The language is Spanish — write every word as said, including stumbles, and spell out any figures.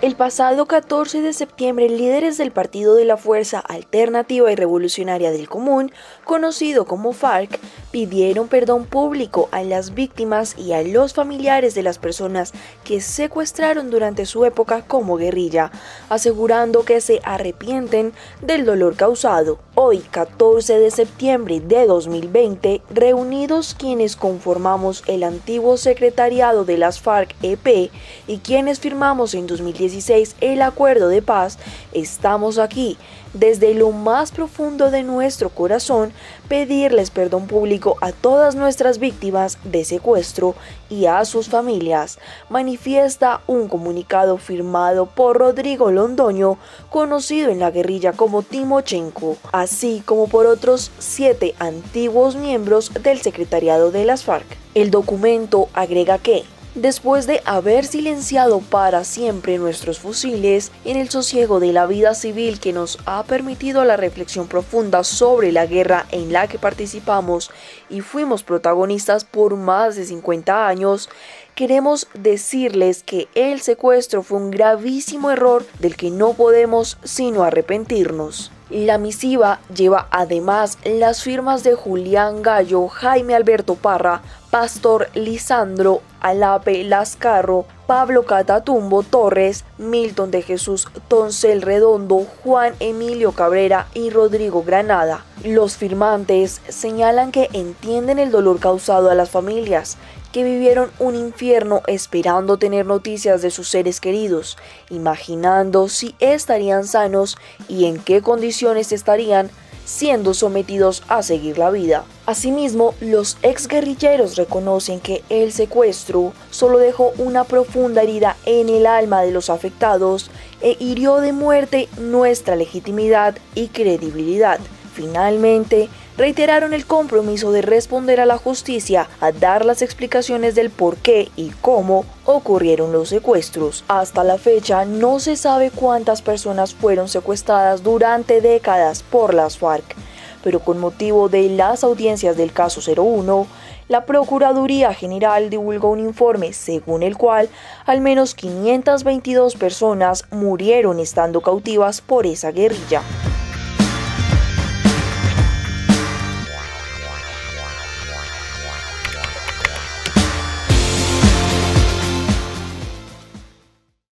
El pasado catorce de septiembre, líderes del Partido de la Fuerza Alternativa y Revolucionaria del Común, conocido como FARC, pidieron perdón público a las víctimas y a los familiares de las personas que secuestraron durante su época como guerrilla, asegurando que se arrepienten del dolor causado. Hoy, catorce de septiembre de dos mil veinte, reunidos quienes conformamos el antiguo secretariado de las FARC-E P y quienes firmamos en dos mil dieciséis el acuerdo de paz, estamos aquí, desde lo más profundo de nuestro corazón, pedirles perdón público a todas nuestras víctimas de secuestro y a sus familias, manifiesta un comunicado firmado por Rodrigo Londoño, conocido en la guerrilla como Timochenko, así como por otros siete antiguos miembros del secretariado de las FARC. El documento agrega que, después de haber silenciado para siempre nuestros fusiles, en el sosiego de la vida civil que nos ha permitido la reflexión profunda sobre la guerra en la que participamos y fuimos protagonistas por más de cincuenta años, queremos decirles que el secuestro fue un gravísimo error del que no podemos sino arrepentirnos. La misiva lleva además las firmas de Julián Gallo, Jaime Alberto Parra, Pastor Lisandro Alape Lascarro, Pablo Catatumbo Torres, Milton de Jesús Toncel Redondo, Juan Emilio Cabrera y Rodrigo Granada. Los firmantes señalan que entienden el dolor causado a las familias, que vivieron un infierno esperando tener noticias de sus seres queridos, imaginando si estarían sanos y en qué condiciones estarían siendo sometidos a seguir la vida. Asimismo, los exguerrilleros reconocen que el secuestro solo dejó una profunda herida en el alma de los afectados e hirió de muerte nuestra legitimidad y credibilidad. Finalmente, reiteraron el compromiso de responder a la justicia, a dar las explicaciones del por qué y cómo ocurrieron los secuestros. Hasta la fecha no se sabe cuántas personas fueron secuestradas durante décadas por las FARC, pero con motivo de las audiencias del caso cero uno, la Procuraduría General divulgó un informe según el cual al menos quinientas veintidós personas murieron estando cautivas por esa guerrilla.